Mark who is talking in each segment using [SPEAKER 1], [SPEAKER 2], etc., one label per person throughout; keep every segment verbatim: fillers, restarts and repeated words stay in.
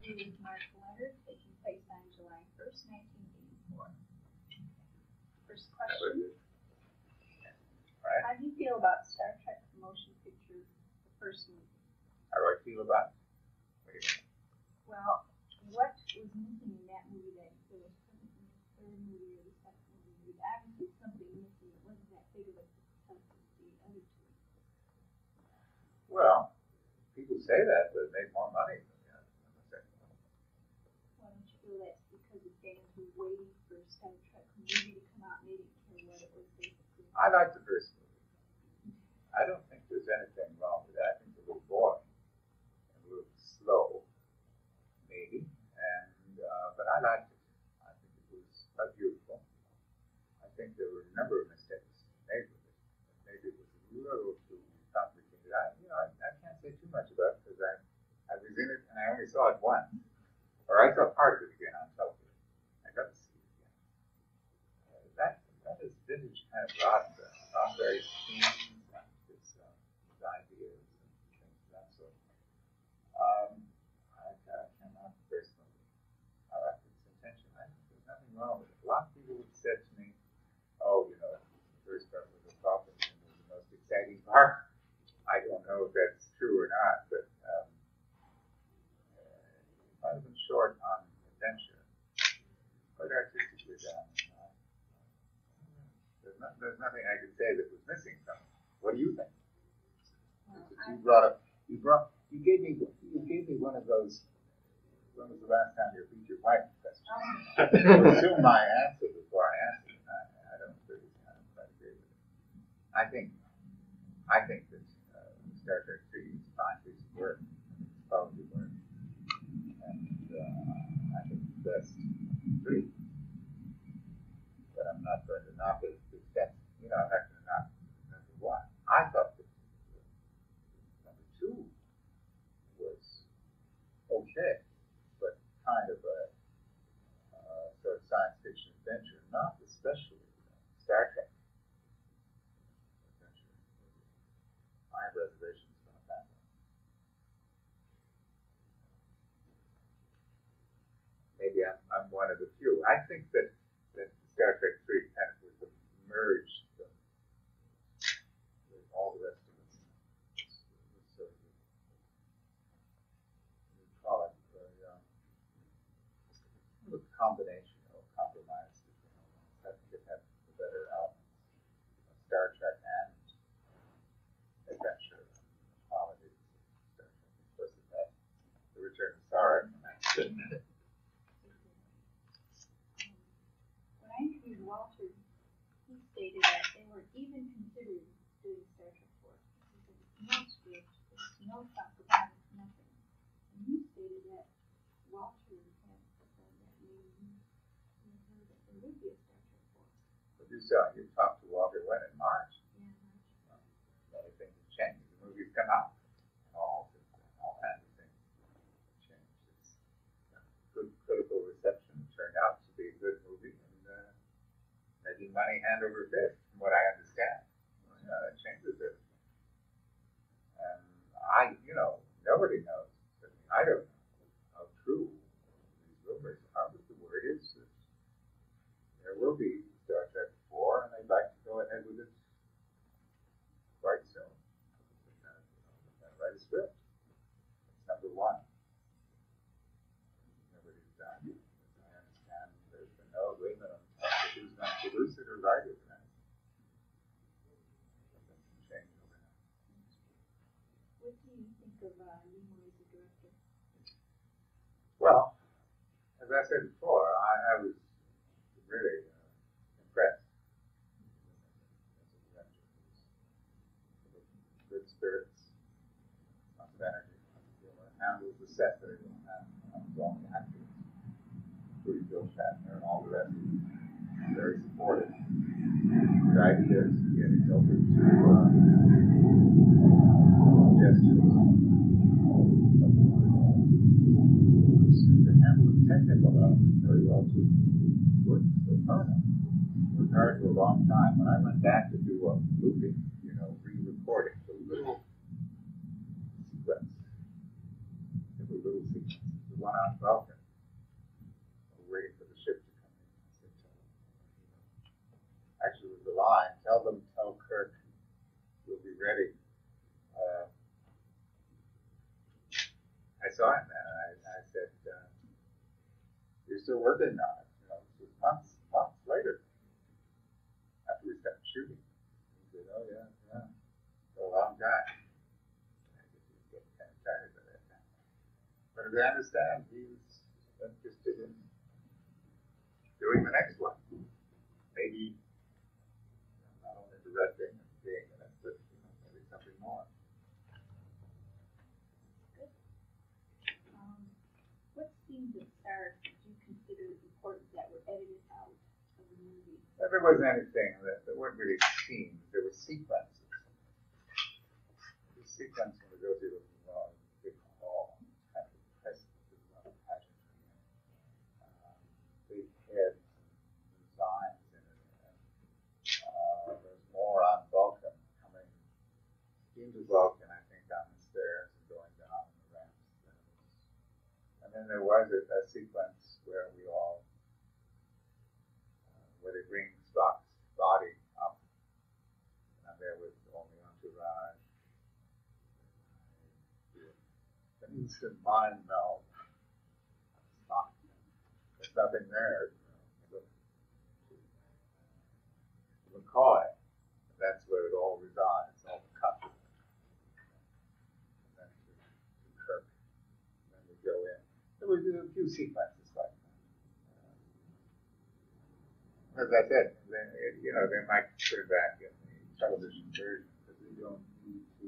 [SPEAKER 1] Dated Mark Leonard, taking place on July first, nineteen eighty-four. First question.
[SPEAKER 2] Right.
[SPEAKER 1] How do you feel about Star Trek the motion picture, the first movie?
[SPEAKER 2] How do I feel about it? What do you mean?
[SPEAKER 1] Well, what was missing in that movie that there was something in the third movie or the second movie? There was obviously something missing. It wasn't that big of a success as the other two.
[SPEAKER 2] Well, people say that, but it made more money than the, than the second one.
[SPEAKER 1] Why don't you feel that's because the fans were waiting for Star Trek movie to come out and they didn't care what it was basically?
[SPEAKER 2] I like the first movie. I don't think there's anything wrong with that. I think it's a little boring, and a little slow, maybe. And uh, but I liked it. I think it was uh, beautiful. I think there were a number of mistakes made with it. Maybe it was a little too complicated. I, you know, I, I can't say too much about it because I, I was in it and I only saw it once, or I saw part of it again on television. I got to see it again. Uh, that that is vintage kind of rotten. Not very keen. Ideas and things of that sort. Um, I uh, cannot personally. I like its intention. I think there's nothing wrong with it. A lot of people have said to me, "Oh, you know, the first part was the Falcon and was the most exciting part." I don't know if that's true or not, but um, uh, it might have been short on adventure, quite artistically done. Uh, there's, not, there's nothing I could say that was missing from it. What do you think? You brought up, you brought, you gave me, you gave me one of those. When was the last time you featured my question? I assume my answer before I answered it. I, I don't really, I don't quite agree with it. I think, I think that uh, Star Trek three is a fine piece of work, quality work, and uh, I think it's the best three. But I'm not going to knock it to the extent, you know, I'm not going to knock number one. I thought that two was okay, but kind of a uh, sort of science fiction adventure, not especially uh, Star Trek adventure. I have reservations about that one. Maybe I'm, I'm one of the few. I think that, that Star Trek three kind of was the merged the, with all the rest of it. Call it a um, combination or compromise. I think it had the better elements of Star Trek and adventure qualities of Star Trek. Of course, it had the return of Sarek, and that's good.
[SPEAKER 1] When I interviewed Walter, he stated that they were even considering doing Star Trek four. He said, no script, there's no talk about it, nothing. And you stated that Walter had said that maybe you heard that there would be a Star Trek four.
[SPEAKER 2] But you saw, you talked to Walter when in March.
[SPEAKER 1] Yeah, March.
[SPEAKER 2] Many things have changed. The movies come out. All, all kinds of things have changed. It's uh, good critical reception. It turned out to be a good movie, and uh, making money hand over fist, from what I understand. Well, you know, that changes it. And I, you know, nobody knows. I don't know how true these rumors are, but the word is that there will be Star Trek four, and they'd like to go ahead with it quite soon. They're going to write a script. It's number one. Nobody's done it. As I understand, there's been no agreement on who's going to produce it or write it. Right? Something can change overnight.
[SPEAKER 1] What do you think of uh, Nimoy as a director?
[SPEAKER 2] Well, as I said before, I, I was really uh, impressed. Good spirits, lots of energy. Handles the set very well. And all the actors, including Bill Shatner and all the rest, very supportive. Good ideas, getting open to uh, suggestions. To handle the technical elements very well too. Worked with Turner. Worked hard for a long time. When I went back to do a looping, you know, re-recording, the little sequence, every little sequence, the one on Vulcan. We're waiting for the ship to come in. I said, tell them. Actually, it was the line. Tell them, tell Kirk, we'll be ready. Uh, I saw him, and I, I said, uh, you're still working on it. You know, this was months, months later, after we stopped shooting. He said, oh, yeah, yeah, for a long time. I guess he was getting kind of tired by that time. But as I understand, he was interested in doing the next one. Maybe not only directing and being in it, but you know, maybe something more.
[SPEAKER 1] Um, what scenes of Sarah did you consider important that were edited out of the movie?
[SPEAKER 2] If there wasn't anything that, that weren't really scenes, there were sequences. The sequence when we go through the long, big hall, kind of impressive. There's a lot of pageantry in it. Um, big heads and designs in it. And, uh, there's more on Vulcan coming into Vulcan, I think, down the stairs and going down the ramps. And then there was a, a sequence where we all, uh, where they bring Spock's body up, and I'm there with only entourage. An instant mind meld. Spock. There's nothing there. You know. McCoy. That's where it all resides, all the country. And then to, to Kirk. And then we go in. There were a few sequences like that. Uh, as I said, then, you know, they might put it back in the television version because they don't need to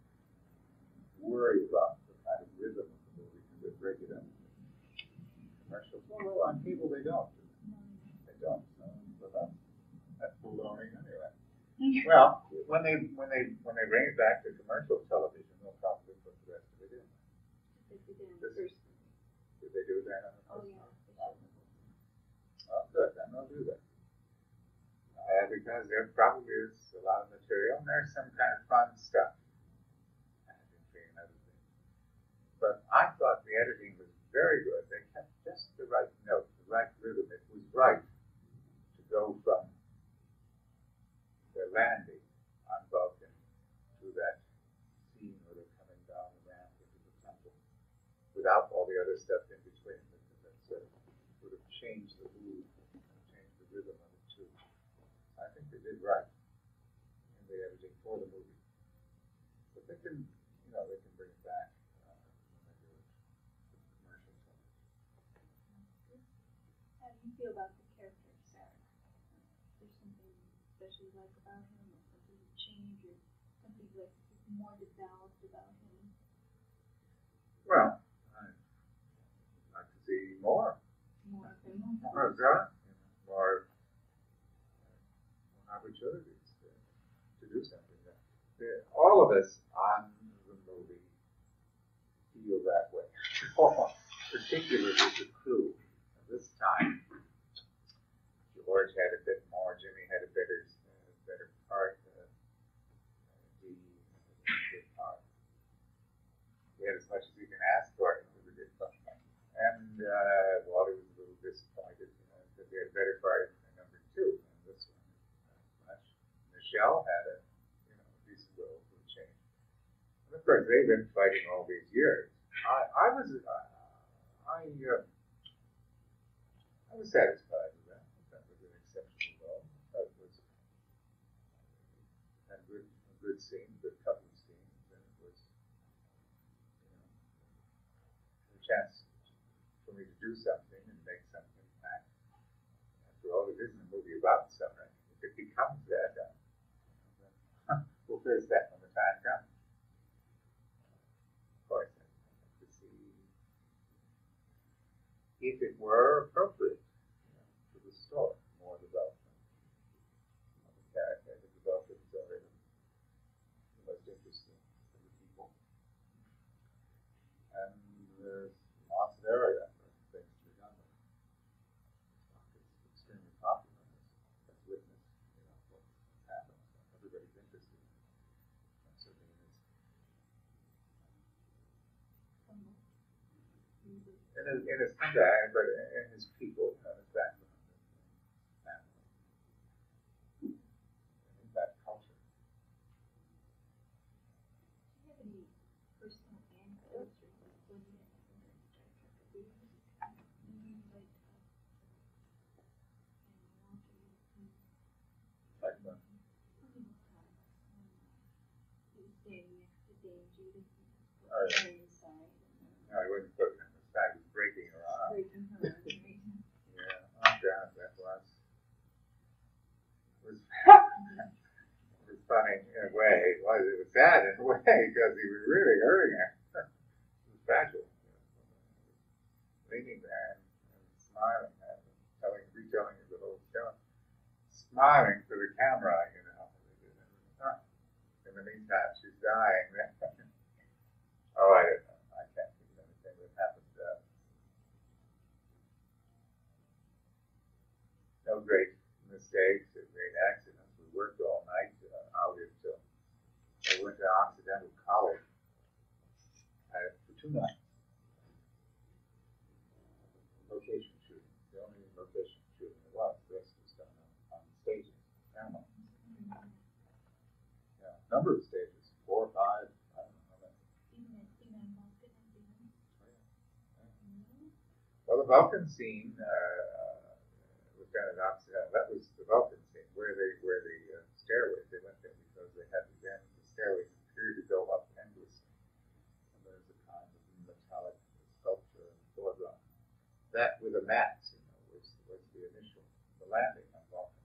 [SPEAKER 2] worry about the kind of rhythm of the movie because they break it up. Commercials, well, on cable they don't. They don't. So, so that's, that's baloney anyway. Well, when they when they when they bring it back to commercial television, they'll probably put the rest of it in.
[SPEAKER 1] They did it on the first one.
[SPEAKER 2] Did they do that on the
[SPEAKER 1] Oh,
[SPEAKER 2] first
[SPEAKER 1] yeah.
[SPEAKER 2] one? Oh, good. Then they'll do that. Uh, because there probably is a lot of material, and there's some kind of fun stuff. Pageantry and other things. But I thought the editing was very good. They kept just the right note, the right rhythm. It was right to go from the landing on Vulcan to that scene where they're coming down the ramp into the temple without all the other stuff in between. That sort of would have changed the mood, changed the rhythm of it too. I think they did right in the editing for the movie. But they can, you know, they can bring it back uh, when they do it for commercial television.
[SPEAKER 1] How do you feel about the character of Sarek? Is there something especially you like about him, or something you change, or something like more developed about him?
[SPEAKER 2] Well, I'd like to see more.
[SPEAKER 1] More of him?
[SPEAKER 2] More of that, you know, more, more opportunities to, to do something. That, that all of us on the movie feel that way. Particularly the crew. This time, George had a bit more. Jimmy had a better, uh, better part. Uh, Dee had a good part. We had as much as we can ask for. It was a good part. And uh, Wally was a little disappointed, you know, because he had a better part in number two. And this one, not much. Michelle had a, you know, decent role for a change. And of course, they've been fighting all these years. I, I was, uh, I. Uh, I was satisfied with that. That was an exceptional role. That was a good, a good scene, a good couple of scenes, and it was, you know, a chance for me to do something and make some impact. After all, it isn't a movie about suffering. If it becomes that, uh, then we'll face that when the time comes. Of course, I'd like to see if it were appropriate, you know, for the story, more development of the character. The development is already the most interesting for the people. And there's lots of area for things to be done with. It's extremely popular as witness, you know, what's happened. Everybody's interested in it. And certainly it is.
[SPEAKER 1] Um, you
[SPEAKER 2] in his, in his conduct, but in his people, you know, his background, his family, in that culture.
[SPEAKER 1] Do you have any personal anecdotes or like when you had Star Trek movie, like
[SPEAKER 2] Like, uh,
[SPEAKER 1] standing next to Dame Judith and
[SPEAKER 2] Oh, yeah.
[SPEAKER 1] her inside
[SPEAKER 2] no, he wasn't putting it in the side, he was breaking her arm.
[SPEAKER 1] breaking her arm, right?
[SPEAKER 2] Yeah, oh God, that was, it was, it was funny in a way, it was, it was sad in a way, because he was really hurting her. It was fragile. Leaning there and, and smiling and telling, retelling her the whole show. Smiling to the camera, you know. In the meantime, she's dying. Oh, I don't know. I can't think of anything that happened. Uh, no great mistakes or great accidents. We worked all night uh, out until I went to Occidental College uh, for two nights. Location shooting. The only location shooting there was. The rest was done on, on stages, ceremonies. Yeah, a number of stages, four or five, I don't know how many.
[SPEAKER 1] Even at even in Boston and Beyond.
[SPEAKER 2] Well, the Vulcan scene uh, was done at Occidental. That was the Vulcan scene where they where the uh, stairways they went there because they had then the stairways appeared to go up endlessly. And there's a kind of metallic sculpture and blah blah. That with a mat, you know, was was the initial the landing on Vulcan.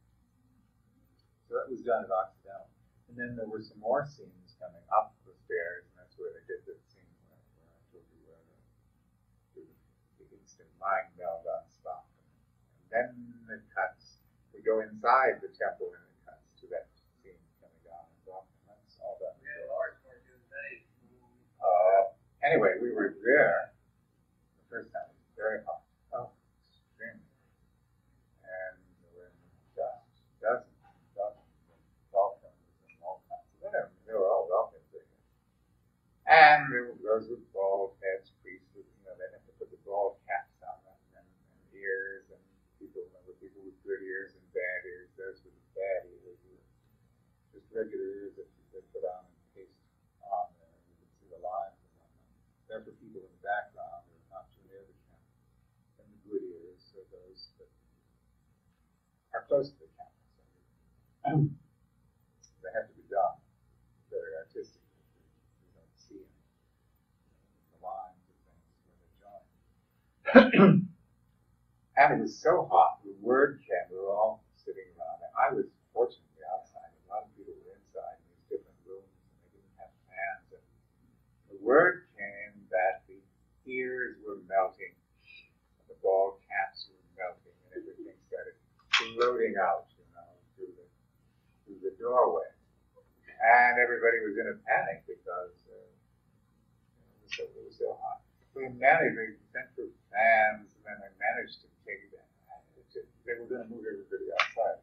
[SPEAKER 2] So that was done at Occidental. And then there were some more scenes coming up the stairs, and that's where they did the scene where, where I told you where the, the instant mind meld on spot. And then it cuts. We go inside the temple, and it cuts to that scene coming down in Vulcan. That's all done.
[SPEAKER 3] Yeah, Lars worked in the day.
[SPEAKER 2] Uh, anyway, we were there the first time. It was very hot. Oh, extremely. And there were just dozens and dozens of Vulcans and all kinds of them. They were all Vulcans. And there were those with bald heads, priests with, you know, they had to put the bald caps on them and, and ears, and people, remember people with good ears and bad ears. Those with bad ears were just regular ears that they put on and paste on there. You could see the lines and whatnot. They're for people in the background or not too near the camera. And the good ears are those that are close to the camera. So they have to be done very artistically. You don't see them. The lines and things when they're joined. And it was so hot, the word came, we were all sitting around. And I was fortunately outside. A lot of people were inside in these different rooms, and they didn't have fans. And the word came that the ears were melting, and the bald caps were melting, and everything started floating out, you know, through the through the doorway. And everybody was in a panic because uh, it, was so, it was so hot. We managed, they sent for fans, and then they managed to take that. They were going to move everybody outside.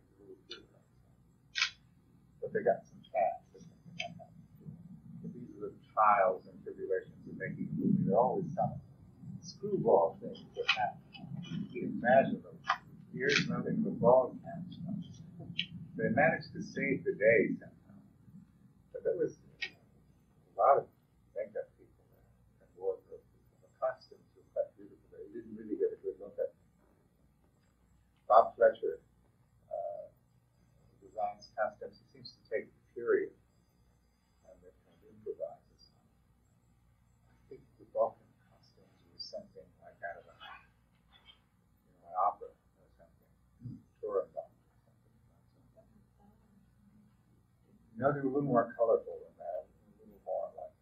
[SPEAKER 2] But they got some fans. But these are the trials and tribulations of making a movie. There are always some screwball things that happen. You can imagine them. Here's nothing but ball caps. They managed to save the day somehow. But there was a lot of makeup people there and wardrobe people. The costumes were quite beautiful. They didn't really get a good look at them. Bob Fletcher uh, designs costumes. He seems to take the period and then kind of improvises on it. I think the Vulcan costumes were something like out of a, you know, an opera or something. Turandot or something. No, they were a little more colorful than that. A little more like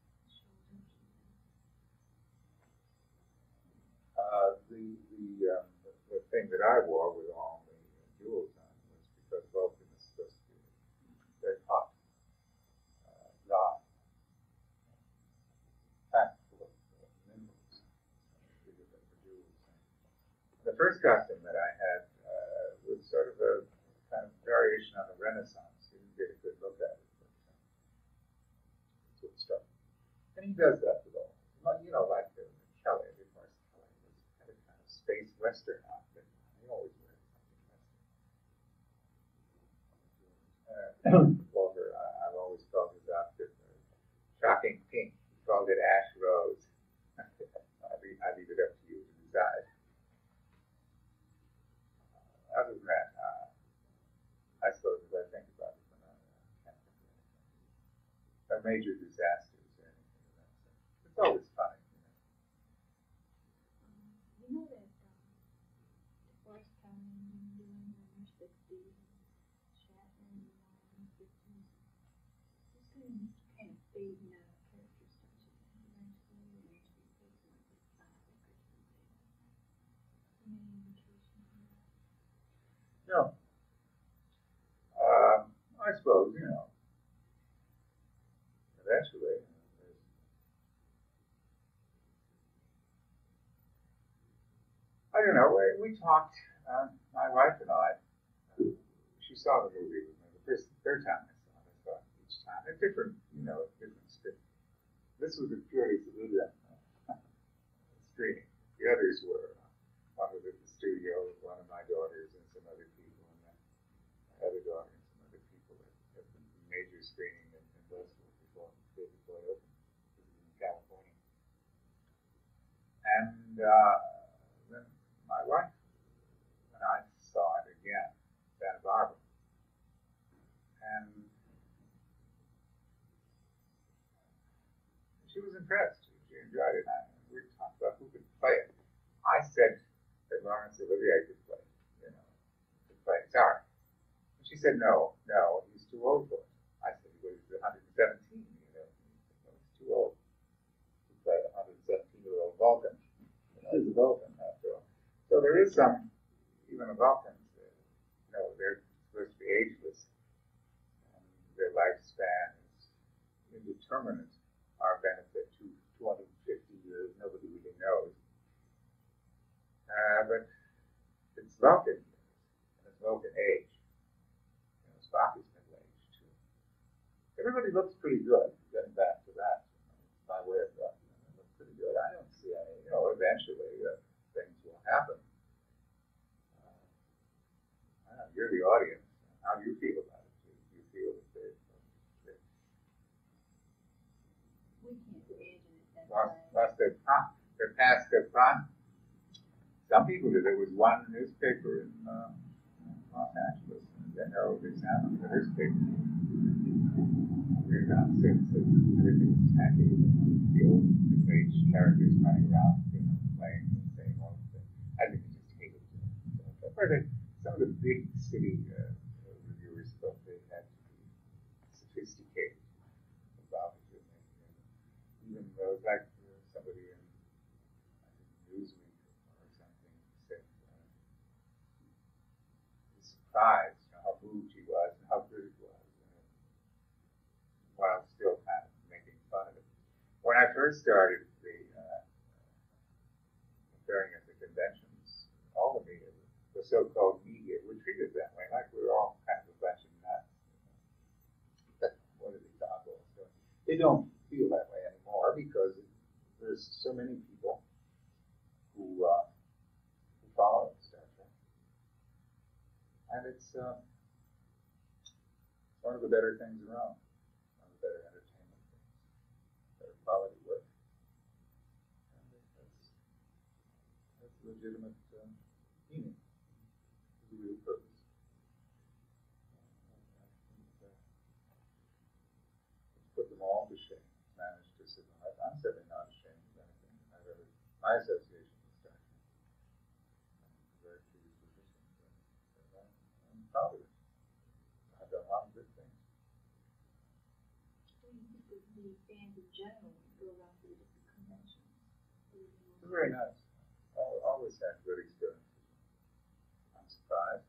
[SPEAKER 2] uh, the the, um, the the thing that I wore with all the uh, jewels on was because Vulcan is supposed to be very hot, uh, dye, packed full of uh, minerals. So the jewels. The first costume that I had uh, was sort of a kind of variation on the Renaissance. You didn't get a good look at it, but uh, that's what struck me. And he does that with all, you know, like uh, Kelly. If space western outfit. He always wears something western. Uh, Walter, I, I've always called his outfit uh, shocking pink. He called it ash rose. I leave, I leave it up to you to decide. Uh, other than that, uh, I suppose as I think about it, when I uh, can't think of anything. No major disasters or anything of that sort. It's always funny, you know.
[SPEAKER 1] Um, you know that um, DeForest County and New England in their sixties, Shatner in the fifties, just kind of kind of fading out of character starts again. Eventually, when they to be replaced with like Sonic or something. Any indication of that?
[SPEAKER 2] No. Um, I suppose, you know, eventually, there's, I don't know, we, we talked, uh, my wife and I, uh, she saw the movie with me the first, third time I saw it, I saw it each time, a different, you know, different script. This was a purely civilian uh, screening. The others were, uh, one was at the studio with one of my daughters and some other people, and then my other daughter and some other people at, at the major screening in, in Westwood before, before it opened. This is in California. And uh, then my wife, when I saw it again, Santa Barbara, and she was impressed. She enjoyed it. And we talked about who could play it. I said that Laurence Olivier could play it, you know, could play Tsar. And she said, no, no, he's too old for it. I said, well, he's one hundred seventeen, you know. Said, no, he's too old to play a one hundred seventeen-year-old Vulcan. You know, he's a Vulcan, after all. So there is some, even the Vulcans, uh, you know, they're supposed to be ageless. And their lifespan is indeterminate. Our benefit to two hundred fifty years, nobody really knows. Uh, but it's Vulcan years, and it's Vulcan age. You know, Spock is middle age too. Everybody looks pretty good, getting back to that. My way of thought, you know, they look pretty good. I don't see any, you know, eventually uh, things will happen. Uh, I don't know, you're the audience. How do you feel about it? Do you feel that they
[SPEAKER 1] We can't imagine it that
[SPEAKER 2] lost,
[SPEAKER 1] way.
[SPEAKER 2] lost their prime? They're past their prime? Some people did. There was one newspaper in uh, Los Angeles, the Herald Examiner, the newspaper. We're not since everything was tacky. The old middle-aged characters running around, you know, playing the same old thing. I think they just hated it. So, but they, some of the big city uh, reviewers felt they had to be sophisticated about it. And even those, like uh, somebody in Newsweek or something said uh, he was surprised, you know, how moved he was and how good it was, uh, while still kind of making fun of it. When I first started the uh, appearing at the conventions, all the media, the so-called media, were treated that way, like we were all kind of a bunch of nuts. You know? What are these oddballs doing? They don't feel that way anymore because there's so many people who, uh, who follow Star Trek. And it's uh, one of the better things around, one of the better entertainment things, better quality work. And that's, that's legitimate uh, meaning, the real purpose. And, uh, let's put them all to shame, managed to survive. I'm certainly not ashamed of anything I've ever, my association with Star Trek. I'm very pleased with this one. But, uh, I'm proud of it. I've done a lot of good things.
[SPEAKER 1] What do you think of the fans in general when you go around to the different conventions?
[SPEAKER 2] It's very nice. I always had good experiences. I'm surprised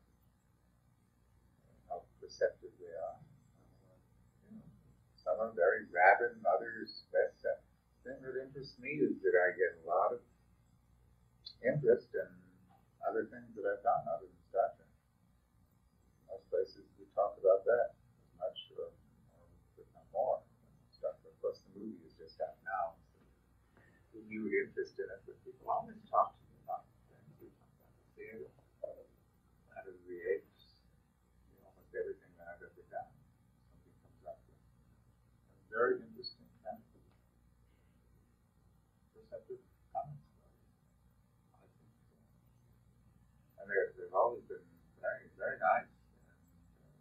[SPEAKER 2] how perceptive they are. Uh, you know, some are very rabid, and others less. The thing that interests me is that I get a lot of interest in other things that I've done other than Star Trek. Most places we talk about that as much or, or if not more. Star Trek, plus the movie is just out now. So renewed interest in it, but people always talk to me about things. because of the age, you know, almost everything that I've ever done, something comes up with a very interesting kind of perceptive comments about it. I think so. And they're, they've always been very, very nice. And, uh,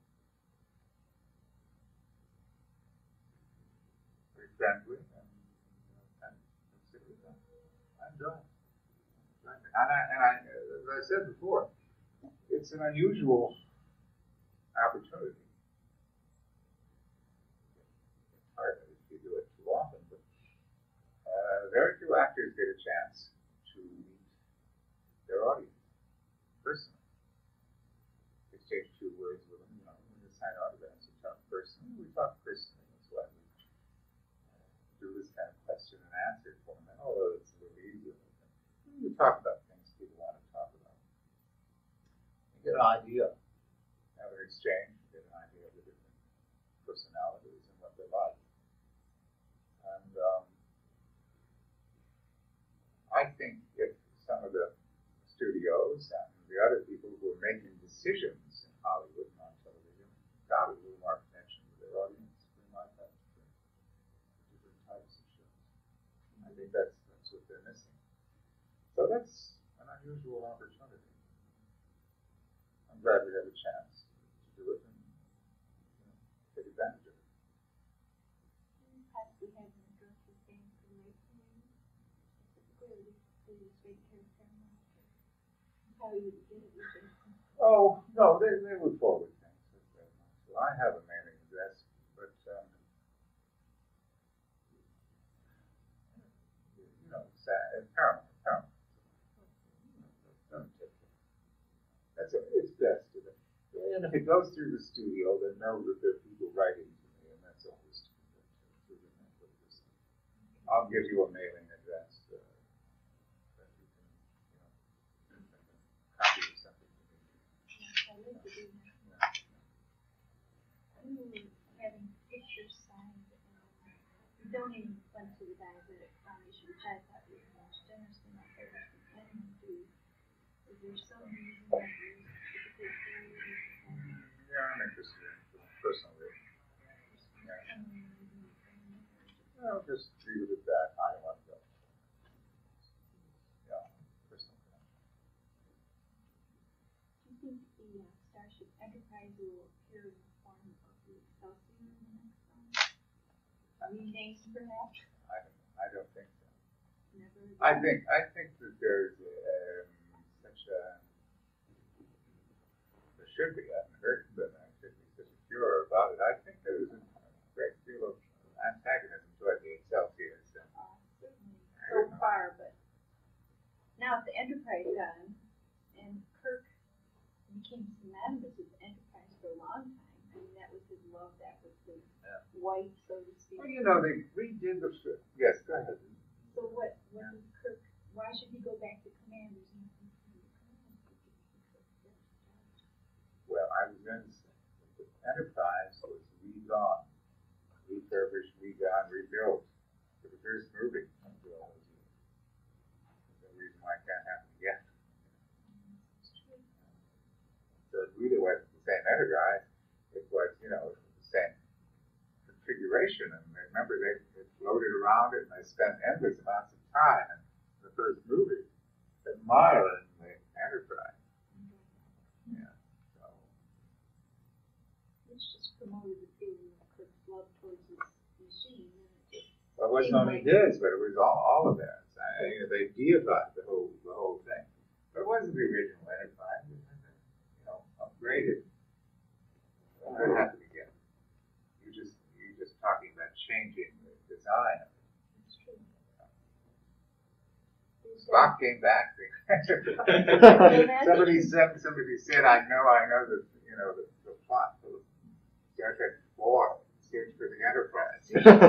[SPEAKER 2] very friendly and, uh, and considerate. I enjoy it. And I, and I, as I said before, it's an unusual opportunity. It's hard if you do it too often, but uh, very few actors get a chance to meet their audience personally. Exchange two words with them, you know, when you sign autographs, you talk personally. We talk personally. That's why we uh, do this kind of question and answer format, although it's a little easier. You talk about things people want to talk about. You get an idea, have an exchange, you get an idea of the different personalities and what they like. And um, I think if some of the studios and the other people who are making decisions in Hollywood and on television got a little more connection with their audience, they might have different types of shows. I think that's that's what they're missing. So that's an unusual opportunity. I'm glad we have a chance to do it and, you know, take advantage of it.
[SPEAKER 1] Perhaps we haven't addressed the thing for lately, specifically the straight character and how you would get it with Jason.
[SPEAKER 2] Oh, no, they, they would forward things. So I have a mailing address, but, um, you know, it's uh, Paramount, Paramount. That's it. It's best to them. And if it goes through the studio, they know that there are people writing to me, and that's always to them. I'll give you a mailing address uh, that you can, you know, copy or something to me.
[SPEAKER 1] Yes, I like to do that.
[SPEAKER 2] Yeah.
[SPEAKER 1] Ooh, having pictures signed and donating funds to the Diabetic Foundation, which I thought was the most generous thing I've ever seen anyone do. Is there some reason that you typically carry and
[SPEAKER 2] Yeah, I'm interested in it personally. Yeah. I'll just leave it at that. I don't want to go. Yeah, personal connection.
[SPEAKER 1] do you think the uh, Starship Enterprise will appear in the form of the Excelsior in the next one? Renamed perhaps?
[SPEAKER 2] I don't, I don't think so.
[SPEAKER 1] Never.
[SPEAKER 2] I think, I think that there's um, such a, there should be, I haven't heard, but I should be such a furor about it. I think there's a great deal of antagonism toward the Excelsior. So.
[SPEAKER 1] Uh, certainly so far, but now if the Enterprise got him, and Kirk became synonymous with the Enterprise for a long time. I mean, that was his love, that was his
[SPEAKER 2] Yeah.
[SPEAKER 1] wife, so to speak.
[SPEAKER 2] Well, you know, they redid the film. Yes, go ahead.
[SPEAKER 1] So what, what does Kirk, why should he go back to command? There's nothing for him to command.
[SPEAKER 2] Well, I was going to say, the Enterprise was redone, refurbished, redone, rebuilt for the first movie after all those years. There's no reason why it can't happen again. So it really wasn't the same Enterprise. It was, you know, the same configuration. And remember, they, they floated around it and they spent endless amounts of time in the first movie admiring the Enterprise. Yeah. So.
[SPEAKER 1] Which just promoted the feeling of Kirk's love towards his machine. And it just
[SPEAKER 2] Well, it wasn't only his, but it was all, all of theirs. I, you know, they deified the whole the whole thing. But it wasn't the original Enterprise. It was, you know, upgraded. Well, that happened again. You just you're just talking about changing the design of it.
[SPEAKER 1] It's true.
[SPEAKER 2] Spock came back. somebody said somebody said I know I know the you know the, the plot for Star Trek four search for the Enterprise.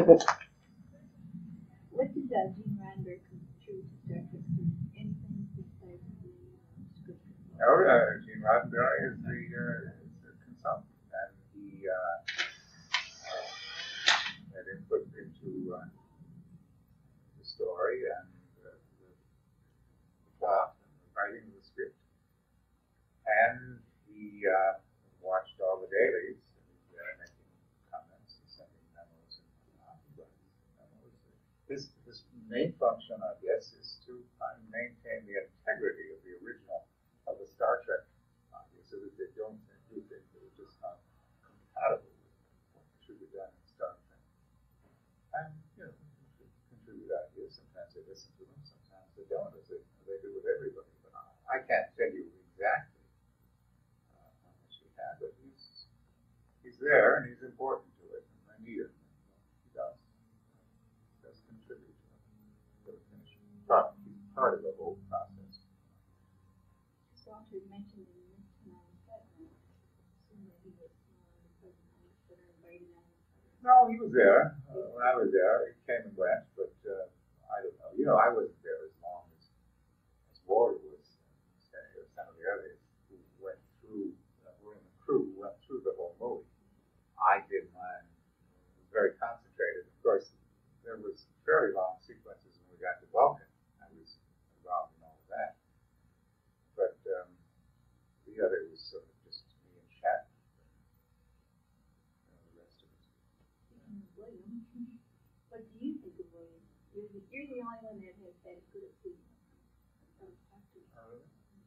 [SPEAKER 1] What did uh, Gene Roddenberry contribute to Star Trek? Anything besides the script?
[SPEAKER 2] Oh, uh, Gene Roddenberry is the, uh, is the consultant, and he uh, uh, had input into uh, the story and uh, the plot and the writing of the script. And he uh, watched all the dailies, and he's there making comments and sending memos and uh, he writes memos. His, his main function, I guess, is to uh, maintain the integrity of the original, of the Star Trek idea, so that they don't do things that are just not compatible with what should be done in Star Trek. And, you know, contribute ideas. Sometimes they listen to them, sometimes they don't, as they, as they do with everybody. But I, I can't tell you exactly uh, how much he had, but he's, he's there and he's important to it, and I need him. He does. He does contribute to it. To the finish product. He's part of the whole process.
[SPEAKER 1] Walter mentioned that he missed him on the set, and I assume that he was no longer present on the set or invited on the set.
[SPEAKER 2] No, he was there. Uh, when I was there, he came and went, but uh, I don't know. You know, I wasn't there as long as, as Walter was, uh, or some of the others who went through, uh, were in the crew, who went through the whole movie. I did mine. It was very concentrated. Of course, there was very long sequences when we got to Vulcan. I was involved in all of that. But um, the other was sort of just me and Shatner. You know, the rest of it.
[SPEAKER 1] William, what do you think of William? You're the, you're the only one that has had a good opinion of acting.
[SPEAKER 2] Oh, really?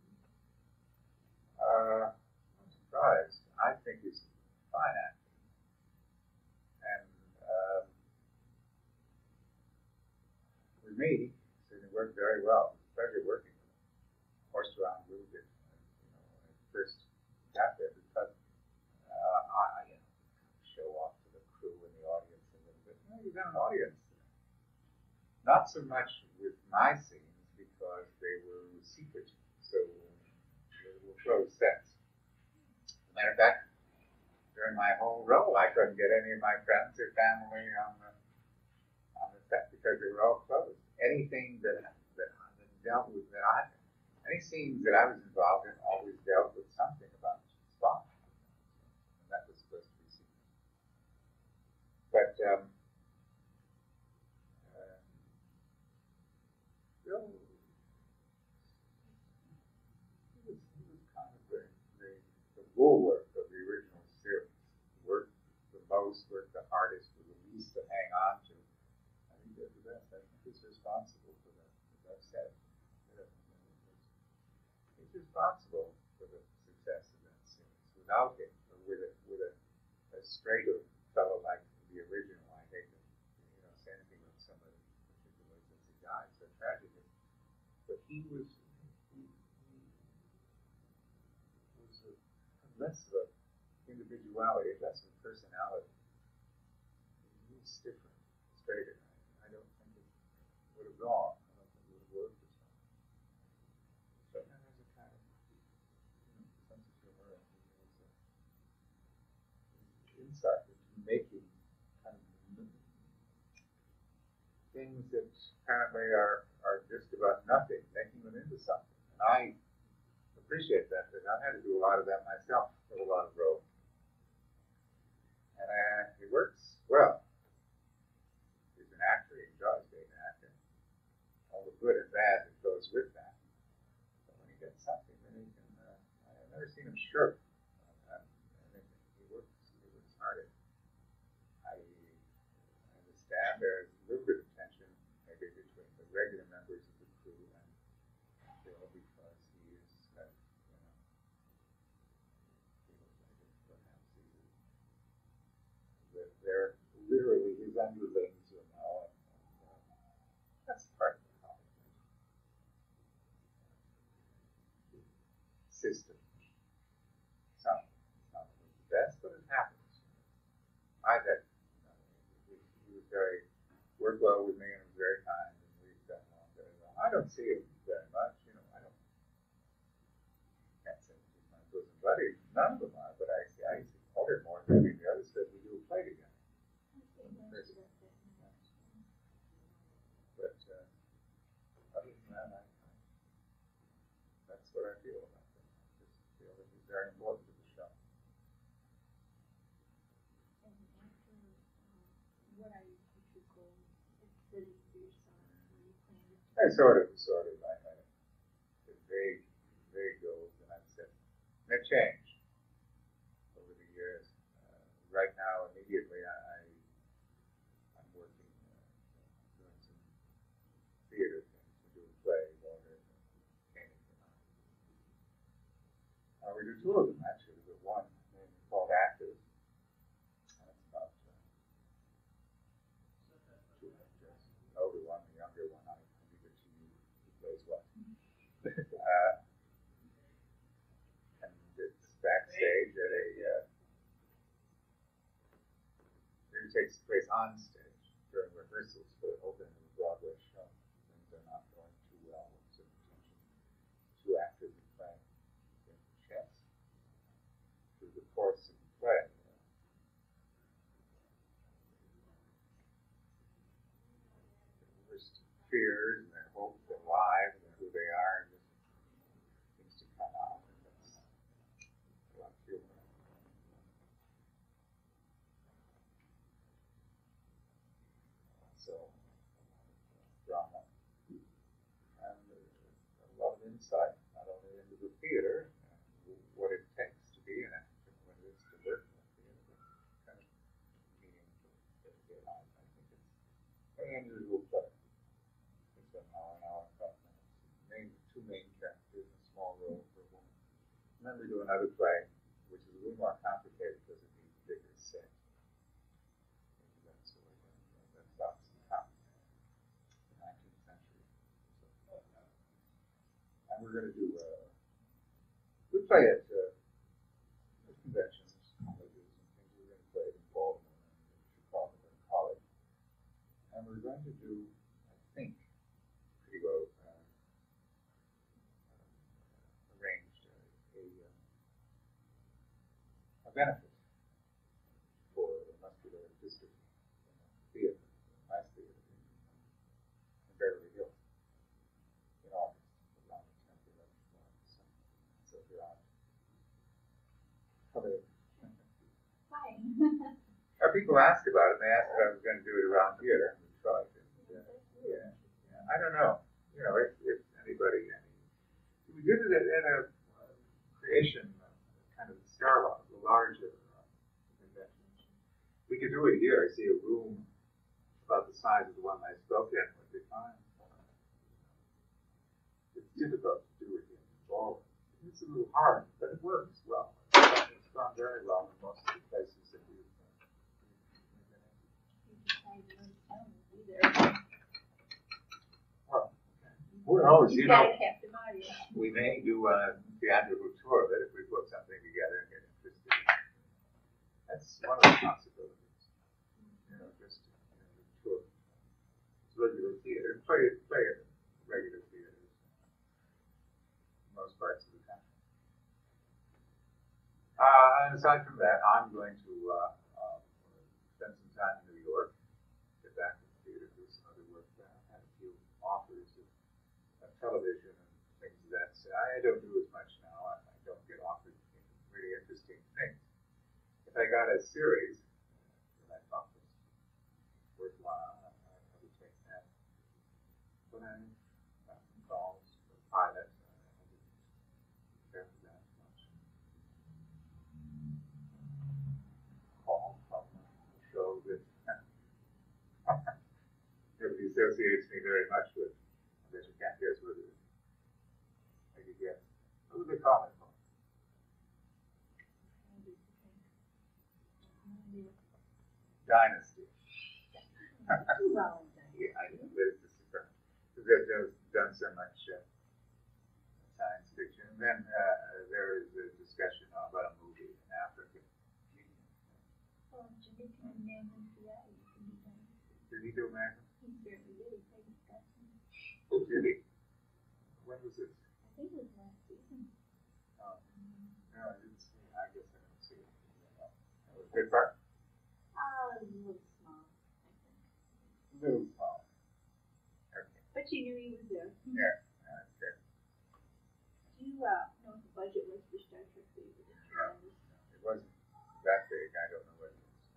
[SPEAKER 2] Uh, I'm surprised. I think he's a fine actor. And um, with me, so he worked very well. It was a pleasure working with him. Horsed around a little bit, you know, when I first got there, because uh, I, you know, show off to the crew and the audience a little bit. You know, you got an audience. Not so much with my scenes because they were secret, so they were closed sets. As a matter of fact, during my whole role, I couldn't get any of my friends or family on the on the set because they were all closed. Anything that that, that dealt with that I, any scenes that I was involved in always dealt with something about Spock, and that was supposed to be secret. But um, uh, Bill, he was he was kind of the the, the bulwark of the original series. Worked the most, worked the hardest, was the least to hang on to. I think he did the best. I think he's responsible for that. As I've said, he's responsible for the success of that series. Without him, or with a with a, a straighter fellow like the original, I hate to you know say anything about somebody particularly since he died so tragically. But he was he, he was a, less of a individuality, less of a personality. He was stiffer, straighter. I, I don't think it would have gone. I don't think it would have worked as well. But then there's a kind of you know, sense of humor and there's a insight into making kind of things that apparently are, are just about nothing, making them into something. And I appreciate that because I've had to do a lot of that myself for a lot of roles. And uh, it works well. He's an actor, he enjoys being an actor. All the good and bad that goes with that. But when he gets something, then he can, uh, I've never seen him shirk on that. I think he works, he works hard at it. I, I understand there's a little bit of tension maybe between the regular members of the crew and Bill because he is, uh, you know, feels like it perhaps he is, that they're literally his underlings, you know, and, and uh, that's part of the problem. System. Some, not the best, but it happens. I had, you know, he, he was very, worked well with me and was very kind, and we've done well very well. I don't see him very much, you know, I don't, can't say he's my bosom buddy, none of them are, but I see, I see Walter more than any of the others because we do a play together. But uh, other than that, I, I, that's what I feel about him. I just feel that he's very important to the show.
[SPEAKER 1] As an actor, um, what are your future goals? It's studying for yourself. What do you plan to do?
[SPEAKER 2] I sort of, sort of, I had a vague, vague goals, and I've said, they've changed. do two of them actually, but one maybe called Active. And it's about uh, two actors. The older one, the younger one, I leave it to you who plays what. uh, and it's backstage at a, uh, it takes place on stage during rehearsals for the opening of a Broadway show. Things are not going too well with some tension. Two actors are playing chess through the course of the play. Their worst fears and their hopes, their lives, and who they are, just things to come out. And that's a lot of humor. So, drama. And uh, a lot of insight, not only into the theater, and what it takes to be an actor, what it is to work in the theater, but kind of meaningful to get on. I think it's an unusual play. It's an hour, an hour, five minutes. Main, two main characters, a small role for a woman. And then we do another play, which is a little more complicated because it needs a bigger set. That's what we're doing. That's Dobson Common, the nineteenth century. So, and we're going to do, uh, we play at uh, conventions, colleges, and things. We're going to play it in Baltimore and in Chicago at college. And we're going to do, I think, pretty well uh, uh, arranged uh, a, uh, a benefit for the muscular dystrophy theater, nice theater in, in Beverly Hills in August, around the tenth, eleventh, twelfth. So, so if you're out, come in.
[SPEAKER 1] Fine.
[SPEAKER 2] Now, people ask about it, and they asked if I was going to do it around here. We tried it. Yeah, yeah, yeah. I don't know. You know, if, if anybody, any, we did it at, at a uh, creation, uh, kind of Starlog, the larger uh, convention. We could do it here. I see a room about the size of the one I spoke in would be fine. It's difficult to do it in Ballroom. It's a little hard, but it works well. It's gone very well in most of the places that we've been in. Well, who knows? You know, we may do a theatrical tour of it if we put something together and get interested. That's one of the possibilities. You know, just you know, tour. It's regular theater. Play it, play it, regular theaters. Most parts of the country. Uh, and aside from that, I'm going to uh, uh, spend some time in New York. Get back to the theater, do some other work there. I had a few offers of, of television and things of that. So I don't do as much now. I, I don't get offered really interesting things. If I got a series that I thought was worthwhile, I, I would take that. But I got some calls for pilots. I didn't care for that much. Call from a show that nobody associates me very much with. I bet you can't guess what it is. I could guess. What would they call it? Dynasty. Yeah, I know, but it's a surprise. Because they've just done so much uh, science fiction. And then uh, there is a discussion about a movie in Africa.
[SPEAKER 1] Well, Jimmy can name him for that.
[SPEAKER 2] Did he do American?
[SPEAKER 1] He certainly did. He played Scotsman.
[SPEAKER 2] Oh, did he? When was this?
[SPEAKER 1] I think it was last season.
[SPEAKER 2] Oh, no, I didn't see it. I guess I didn't see it. That was a good part?
[SPEAKER 1] Uh, a little small, I think.
[SPEAKER 2] A little small. Okay.
[SPEAKER 1] But you knew he was there.
[SPEAKER 2] Yeah, okay.
[SPEAKER 1] Do you uh, know what the budget was for Star Trek three?
[SPEAKER 2] No, it wasn't that big. I don't know what it is.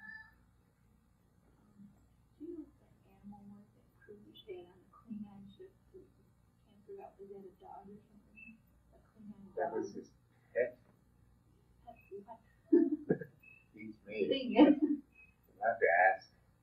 [SPEAKER 1] Do you know what that animal was that crew stayed on the Klingon ship? I can't figure out, was that a dog or something? A Klingon dog?
[SPEAKER 2] That was his pet.
[SPEAKER 1] Pet what?
[SPEAKER 2] He's me.
[SPEAKER 1] Thing.
[SPEAKER 2] You'll have to ask.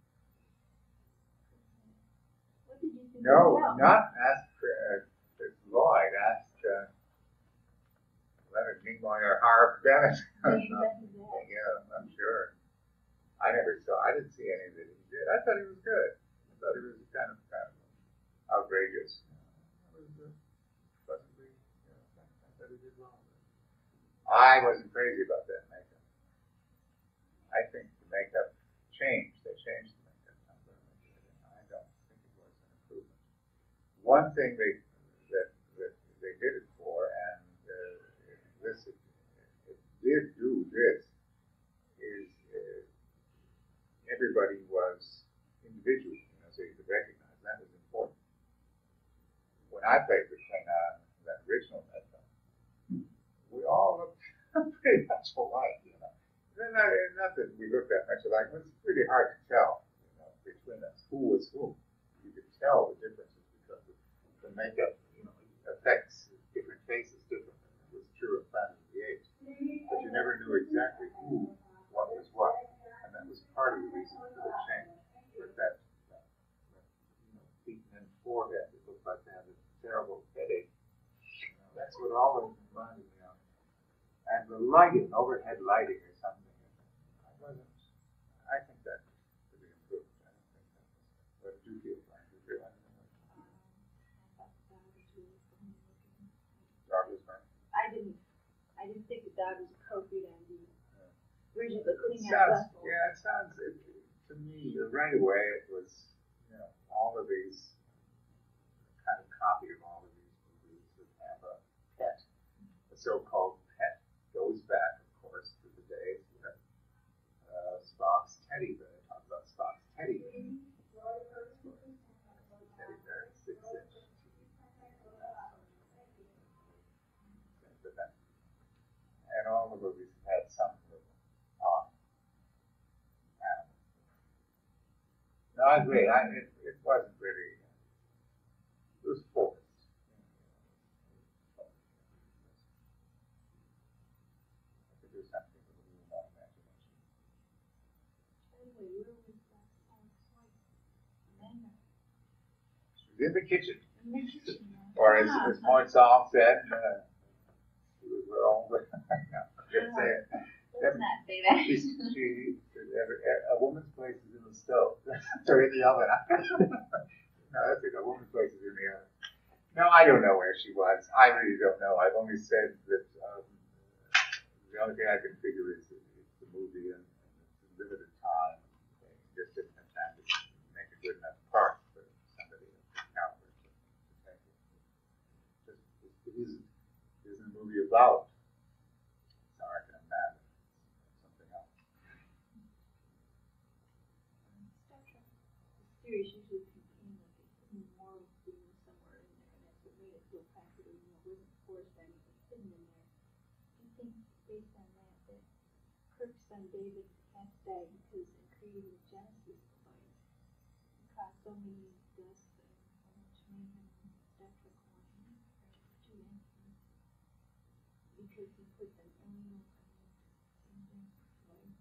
[SPEAKER 1] What did you think?
[SPEAKER 2] No,
[SPEAKER 1] about?
[SPEAKER 2] not ask uh, Lloyd. Ask uh, Leonard Nimoy or Harv Bennett.
[SPEAKER 1] They invented that.
[SPEAKER 2] Yeah, I'm sure. I never saw. I didn't see any that he did. I thought he was good. I thought he was kind of kind of outrageous. It was uh, pleasantly. You know, I thought he did well. I wasn't crazy about that makeup. I think the makeup changed. They changed the makeup. I don't think it was an improvement. One thing they that that they did it for, and uh, this it, it did do this, is uh, everybody was individual, you know, so you could recognize that was important. When I played with Klingon, that original makeup, we all looked pretty much alike, you know. Not, not that we looked that much alike, but it's pretty hard to tell, you know, between us who was who. You could tell the differences because of the makeup, you know, affects different faces differently. It was true of Planet of the Apes, but you never knew exactly who, what was what, and that was part of the reason for the change. But that, that, that you know, beaten in forehead, it looked like they had a terrible headache. You know, that's what all of them reminded me of. And the lighting, overhead lighting or something, I wasn't, I think that could be improved. I don't think that was, what did you feel, Frank? Did you feel anything like that? Dog was fine.
[SPEAKER 1] I didn't, I didn't think the dog was appropriate on the original
[SPEAKER 2] It
[SPEAKER 1] Klingon
[SPEAKER 2] sounds,
[SPEAKER 1] vessel.
[SPEAKER 2] yeah, it sounds, it, to me, right away, it was, you know, all of these, kind of copy of all of these movies that have a pet, a so-called pet, goes back, of course, to the days when uh, Spock's teddy bear, talk about Spock's teddy bear. Teddy bear, six inch. And all the movies had some little on animal. No, I agree. I, it, it wasn't really, it was forced. I could do something with a little more imagination.
[SPEAKER 1] Anyway, where was that Alex White? Amanda.
[SPEAKER 2] She was in the kitchen.
[SPEAKER 1] In the kitchen.
[SPEAKER 2] Or as, as Moinsong said, uh, she was wrong, but no, I can't say it.
[SPEAKER 1] Let's not say that.
[SPEAKER 2] She, she, every, a woman's place is in the stove, or in the oven. No, that's it, a woman's place is in the oven. No, I don't know where she was. I really don't know. I've only said that um, the only thing I can figure is that it's the movie and, and it's limited time. They just didn't have time to make a good enough part for somebody of the caliber to, to take it. Just, it isn't, it isn't a movie about Sark and Amanda. Something else.
[SPEAKER 1] Star Trek. The series usually contain like a moral theme somewhere in there, and that's what made it feel practical. You know, it wasn't forced anything hidden in there. Do you think, based on that, that Kirk's son David has to die because in creating the Genesis device, it caused so many deaths and so much mayhem in Star Trek one or two and three? Because he put them alien in their place.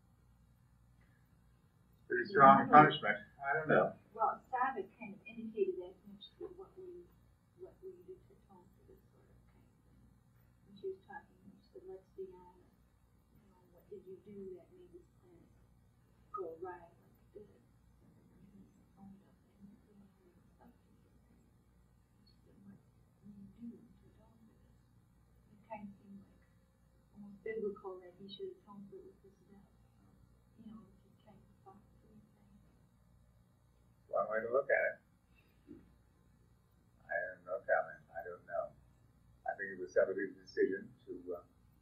[SPEAKER 2] Pretty strong punishment. I don't know.
[SPEAKER 1] Well, Savick kind of indicated as much that what we, what we do to atone for this sort of kind of thing. When she was talking, she said, let's be honest, you know, what did you do that made this planet go awry like it did? And he owned up and he said, well, it's up to you. She said, what do you do to atone for this? It kind of seemed like almost biblical that he should atone for it with his death. You know, to kind of thought through things.
[SPEAKER 2] One way to look at it. I have no comment. I don't know. I think it was somebody's decision to uh,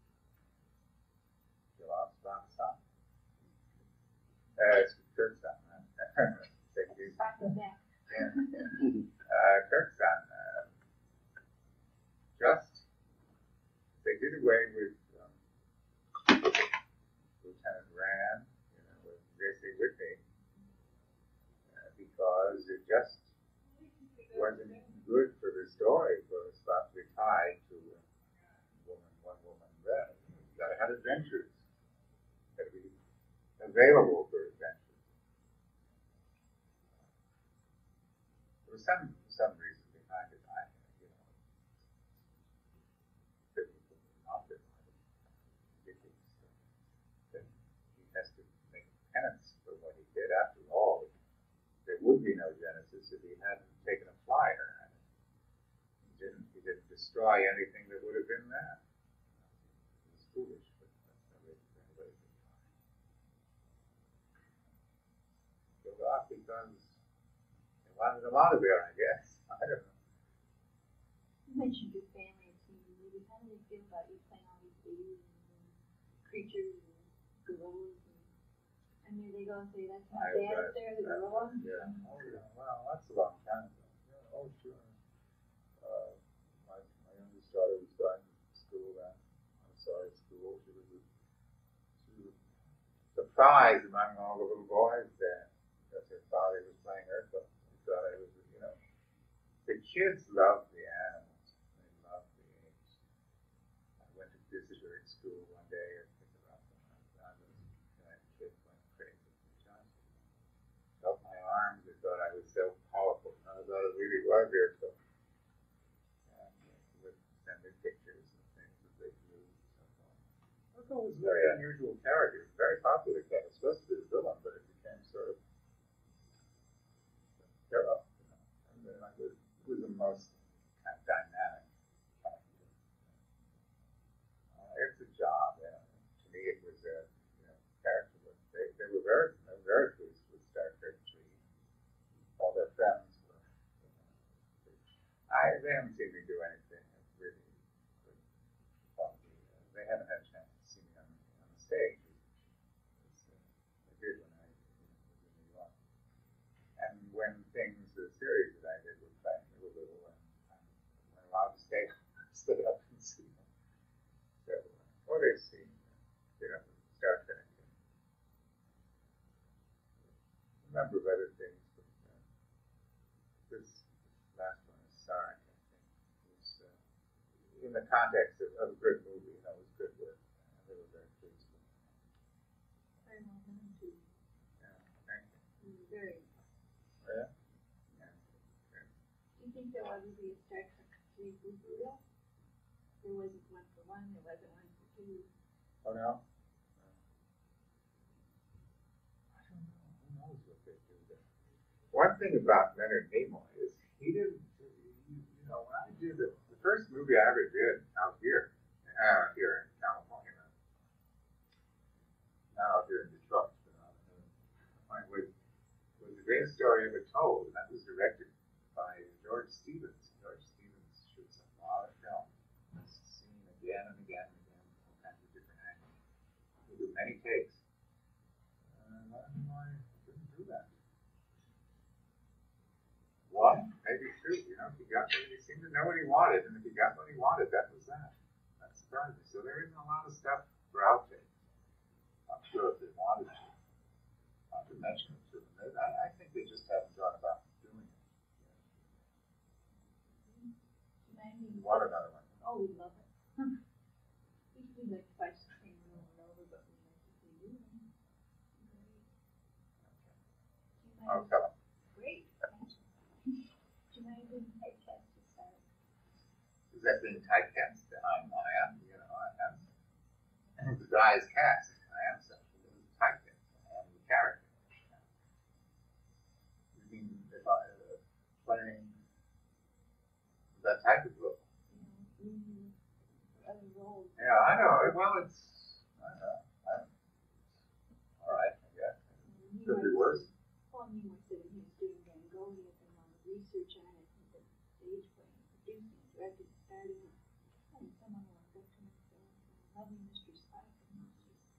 [SPEAKER 2] kill off Spock's son. Uh, it's Kirk's son, right?
[SPEAKER 1] Spock is back.
[SPEAKER 2] Yeah, yeah. Uh, Kirk's son. Uh, just, they did away with um, Lieutenant Rand, you know, with J C Whitney, uh, because it just wasn't good for the story for Spock to be tied to a woman, one woman there. You gotta have adventures. Gotta be available for adventures. There was some some reason behind it. I, you know, biblical, not biblical. would be no Genesis if he hadn't taken a flyer. And he didn't. He didn't destroy anything that would have been there. It was foolish, but that's no reason for anybody to try. Killed off because they wanted him out of there, I guess. I don't know.
[SPEAKER 1] You mentioned your family and seeing movies. How do they feel about you playing all these aliens and creatures and gorillas? And, I mean, they go and say, that's my
[SPEAKER 2] I-
[SPEAKER 1] dad up
[SPEAKER 2] that-
[SPEAKER 1] there, the
[SPEAKER 2] that-
[SPEAKER 1] gorilla?
[SPEAKER 2] Yeah. Oh, yeah. Well, that's a long time ago. Yeah, oh, sure. Uh, my, my youngest daughter was going to school then. I saw her at school. She was, a, she was surprised among all the little boys there because her father was playing Eartha. He thought I was, you know, the kids love the animals. They love the apes. I went to visit her at school one day and picked her up, and I, I was, you know, the kids went crazy. Just felt my arms. They thought I was so powerful. And I thought it really was here. So, and uh, would send me pictures and things that they drew and so on. Otto was a very unusual character. Very popular character. It was supposed to be the villain, but it became sort of hero. You know, and then I was, it was the most kind of dynamic character. Uh, it's a job. Yeah. To me, it was a you know character. But they they were very they were very pleased with Star Trek three. All their friends were. You know, I they haven't seen me do anything that's really good. Probably, uh, they haven't had a chance to see me on, on the stage. As, uh, they did when I you know, was in New York. And when things, the series that I did were playing, they were little, and I went allowed to stay, stood up and see them. So, uh, or they've seen, you know, Star Trek. And a number of other things, but uh, this last one is Sarek, I think, was uh, in the context of, of a good movie, you know, it was good work, and they were very pleased with it.
[SPEAKER 1] Very well done, too.
[SPEAKER 2] Yeah, thank you.
[SPEAKER 1] You were very.
[SPEAKER 2] Yeah. Yeah. Okay.
[SPEAKER 1] Do you think there will ever be a Star Trek three reboot? There wasn't one for one, there wasn't one for two.
[SPEAKER 2] Oh no? I don't know. Who knows what they do there? One thing about Leonard Nimoy is he didn't, you, you know, when I did the, the first movie I ever did out here, uh, here in California, not out here in Detroit, but out in was, was The Greatest Story Ever Told, and that was directed by George Stevens. George Stevens shoots a lot of film. It's seen again and again and again, all kinds of different angles. He did many takes. And I don't know why I didn't do that. One, maybe two. You know, if he got what he seemed to know what he wanted, and if he got what he wanted, that was that. That surprised me. So there isn't a lot of stuff for outtakes. I'm sure if they wanted to, not to mention it to them. I, I think they just haven't gone about doing it.
[SPEAKER 1] Ninety.
[SPEAKER 2] What another one?
[SPEAKER 1] Oh, we love it. We we like to watch the same one over and over, but we like to see new ones. Great. Do you
[SPEAKER 2] I'll
[SPEAKER 1] mind?
[SPEAKER 2] tell them.
[SPEAKER 1] Great. Thank you. Do you mind doing typecast to start?
[SPEAKER 2] Is that being typecast? I'm, I am, you know, I am. The guy is cast. I am such. It is typecast. I am the character. You mean if I uh, playing that type of role?
[SPEAKER 1] You know, movie, other roles.
[SPEAKER 2] Yeah, I know. Well, it's, I know. I'm, all right, I guess. Could be worse.
[SPEAKER 1] Paul Newman said he was doing Mongolia and all the research on it, and the stage play, and producing, directing, starting, and someone walked up to him and said, "I love you, Mister Spock," and he was just.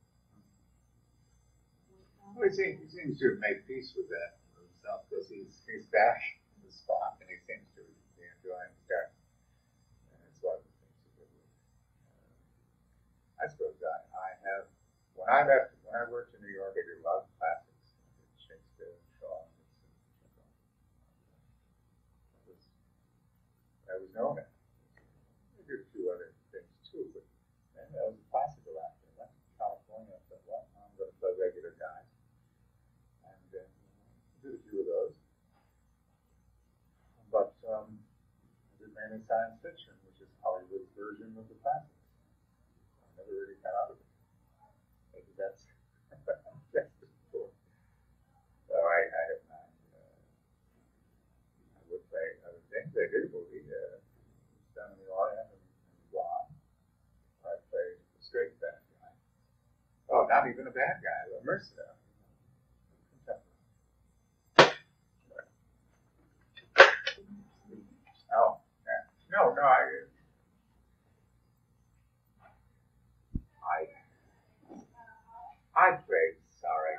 [SPEAKER 2] Well, he seems, he seems to have made peace with that himself because he's he's back in the spot and he seems to be enjoying Star. And it's one of the things he did with. Uh, I suppose I, I have when I left when I worked in New York, I did a lot of classics. I did Shakespeare and Shaw and Chekhov. That was that was known as. I did a few other things too, but man, that was a classical actor. I went to California and said, well, I'm going to play regular guys. And uh, did a few of those. But um, I did mainly science fiction, which is Hollywood's version of the classics. I never really got out of it. Maybe that's that's the story. So I, I have not. Uh, they did a movie uh, down in the Orient and, and Guam. I played a straight bad guy. Oh, not even a bad guy, a mercenary. Oh, yeah. No, no, I, I, I played, sorry.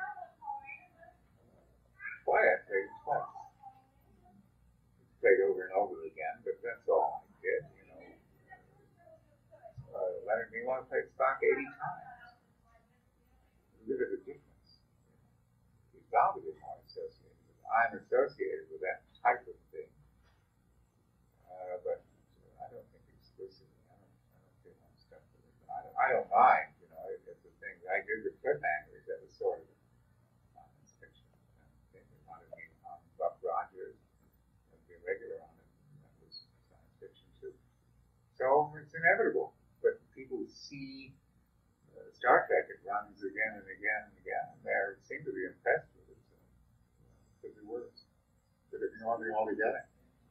[SPEAKER 2] Why I played twice. Played over and over again, but that's all I did, you know. Uh, Leonard Nimoy played Spock eighty times. Look at the difference. He's obviously more associated with it. I'm associated with that type of thing. Uh, but uh, I don't think exclusively. I don't, I don't feel I'm stuck with it. But I don't, I don't mind, you know, it, it's the thing I did with Cliffhangers. That was sort of science fiction. Uh, they wanted me on Buck Rogers and be regular on it. That was science fiction too. So it's inevitable. But people see uh, Star Trek, it runs again and again and again, and they seem to be impressed with it. So, because it works. But if you know what all together.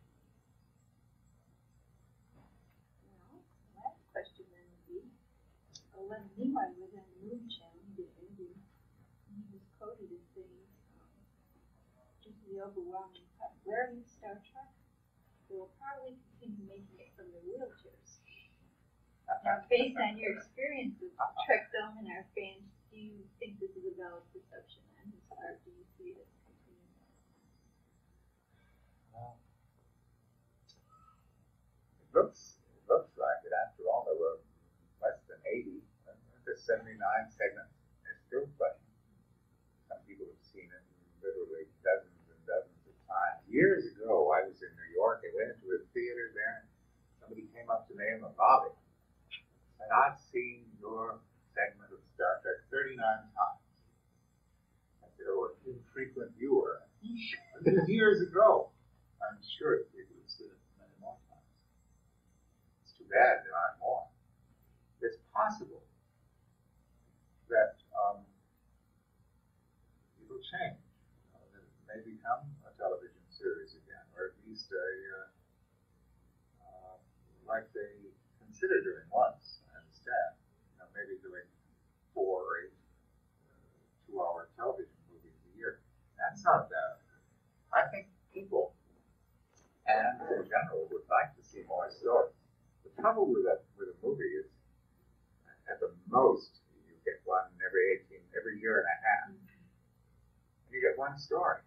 [SPEAKER 1] Well, last question then would be, uh, when Nimoy was on the Moon Channel, he did an interview, and he was quoted as saying, um, due to the overwhelming popularity of Star Trek, they will probably continue making it from their wheelchairs. Now, based on your experience with Trekdom and our fans, do you think this is a valid perception, and or do you see it as continuing?
[SPEAKER 2] Well, it looks it looks like it. After all, there were less than eighty. The seventy-nine segments are still playing. Some people have seen it literally dozens and dozens of times. Years ago, I was in New York. I went into a theater there. Somebody came up to me in the lobby. And I've seen your segment of Star Trek thirty-nine times. I said, oh, an infrequent viewer. This was years ago. I'm sure people have seen it many more times. It's too bad there aren't more. It's possible that um, it'll change. You know, that it may become a television series again, or at least a, uh, uh, like they considered doing once. Instead, you know, maybe doing four or eight uh, two-hour television movies a year. That's not bad. I think people, and in general, would like to see more stories. The trouble with a with a movie is, at the most, you get one every eighteen, every year and a half. And you get one story.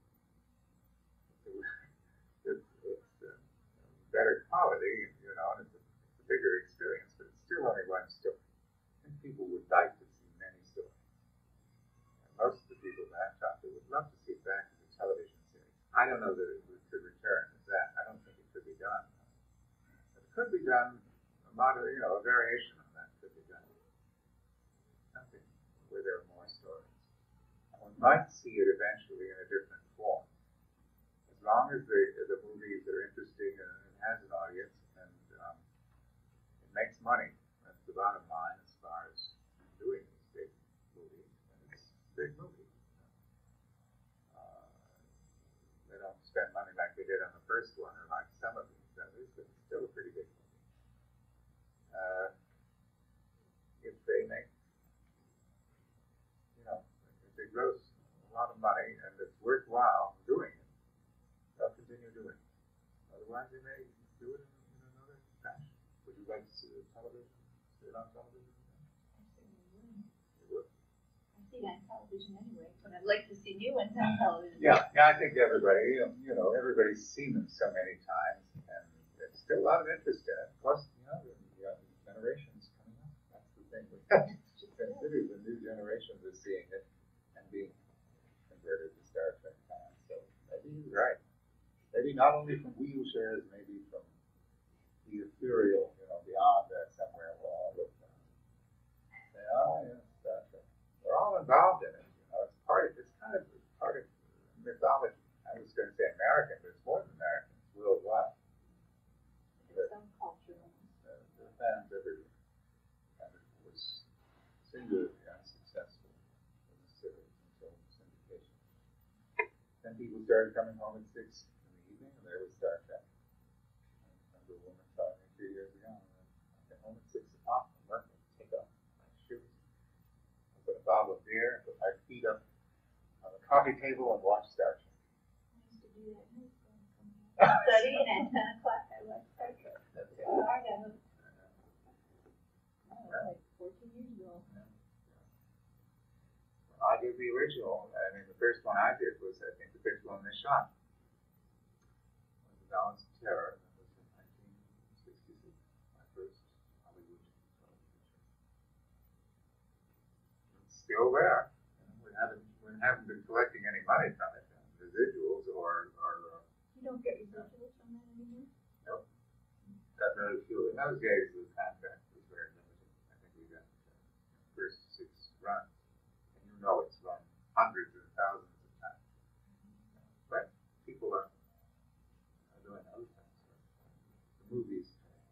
[SPEAKER 2] It's, it's uh, better quality, you know, and it's a, it's a bigger experience. But it's still only one story. I think people would like to see many stories. And most of the people that I've talked to would love to see it back as a television series. I don't know that it could return as that. I don't think it could be done. But it could be done, a model, you know, a variation on that could be done. Something where there are more stories. And one might see it eventually in a different form. As long as the, the movies are interesting and it has an audience and um, it makes money. That's the bottom line as far as doing these big movies. And it's a big movie. Uh, they don't spend money like they did on the first one or like some of these others, but it's still a pretty big movie. Uh, if they make, you know, if they gross a lot of money and it's worthwhile doing it, they'll continue doing it. Otherwise, they may do it in, in another fashion. Would you like to see it on television? See it on television? You would.
[SPEAKER 1] I see it on television anyway, but I'd like to see new ones on television.
[SPEAKER 2] Yeah, yeah. I think everybody, you know, everybody's seen them so many times, and there's still a lot of interest in it. Plus, you know, the, the generations coming up. That's the thing we have to consider. The new generations are seeing it and being converted to Star Trek fans. So maybe he's right. Maybe not only from wheelchairs, maybe from the ethereal, you know, beyond that somewhere we'll all look down. Say, oh, yeah, Star Trek. We're all involved in it. You know, it's part of, it's kind of part of mythology. I was going to say American, but it's more than American. It's worldwide.
[SPEAKER 1] There's some culture.
[SPEAKER 2] Uh, there are fans everywhere. And it was singularly unsuccessful in the series until syndication. Then people started coming home at six in the evening, and there was Star Trek. woman telling me two years ago, I get home at six o'clock from work and take off my shoes, put a bottle of beer, put my feet up on the coffee table and watch Star Trek.
[SPEAKER 1] I used to do that in high school. Studying at ten o'clock, I watched Star Trek.
[SPEAKER 2] That's it.
[SPEAKER 1] Oh, I got it. Oh, like fourteen years ago.
[SPEAKER 2] I did the original. I mean, the first one I did was, I think, the fifth one they shot. It was The Balance of Terror. That was in nineteen sixty-six. My first Hollywood television. It's still there. We haven't, we haven't been collecting any money from it, residuals or, or uh,
[SPEAKER 1] You don't get residuals from that anymore?
[SPEAKER 2] nope. Got very few. In those days, the contract was very limited. I think we got uh, the first six runs. You know it's run hundreds and thousands of times. But people are, are doing other things. The movies.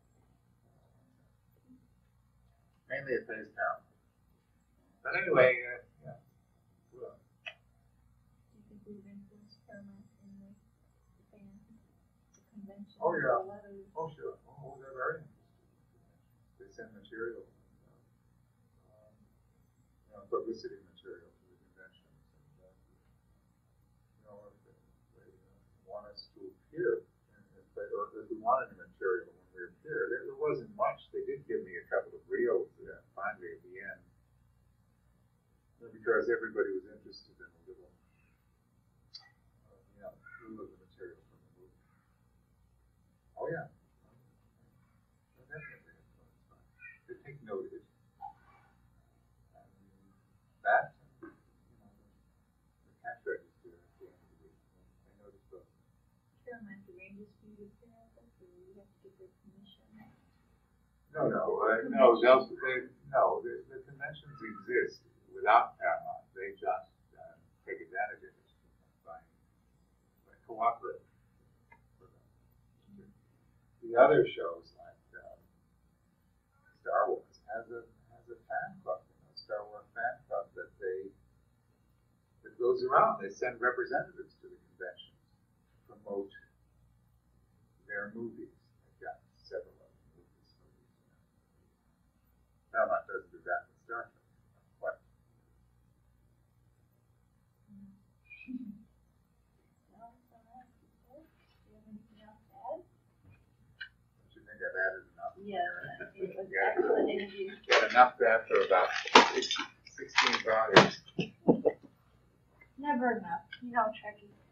[SPEAKER 2] Mainly it pays Paramount. But anyway, uh, yeah. Well,
[SPEAKER 1] Do you think we've influenced Paramount in the, the band, the convention?
[SPEAKER 2] Oh, yeah.
[SPEAKER 1] The letters?
[SPEAKER 2] oh, sure. Oh, they're very interested. They send material, um, you know, publicity material to the conventions. And, uh, you know, if they, they uh, want us to appear, and if they, or if we wanted the material when we appeared, there, there wasn't much. They did give me a couple of reels uh, finally at the end, because everybody was interested in a little, uh, you know, little of the material from the movie. Oh, yeah. Oh, definitely. They take note of it. And that, you know, the cash register at the end of the week, they notice both.
[SPEAKER 1] Paramount arranges for you to appear at this, or you have to get their permission?
[SPEAKER 2] No, no, uh, no, they'll, they, no, the, the conventions exist without Paramount. They just uh, take advantage of it by, by cooperating with them. The other shows like um, Star Wars has a has a fan club, you know, Star Wars fan club that they that goes around. They send representatives to the conventions to promote their movies. They've got several of them movies. movies you know. Paramount doesn't do that with Star Trek. What?
[SPEAKER 1] No, it's all right. Do you have anything else to add?
[SPEAKER 2] Don't you think I've added enough?
[SPEAKER 1] Yeah, it was
[SPEAKER 2] Yeah.
[SPEAKER 1] excellent interview.
[SPEAKER 2] Got enough after about sixteen volumes.
[SPEAKER 1] Never enough, you know, Trekkie.